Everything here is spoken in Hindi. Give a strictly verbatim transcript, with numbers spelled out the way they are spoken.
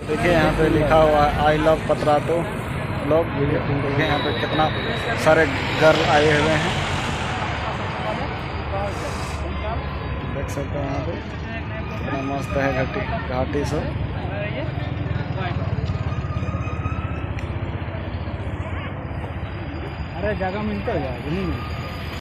देखिए यहाँ पे लिखा हुआ आई लव पतरातू लोग। देखिए यहाँ पे कितना सारे गर्ल आए हुए हैं, देख सकते हैं यहाँ पे कितना मस्त है घाटी घाटी सब। अरे जगह मिलता है नहीं मिलता।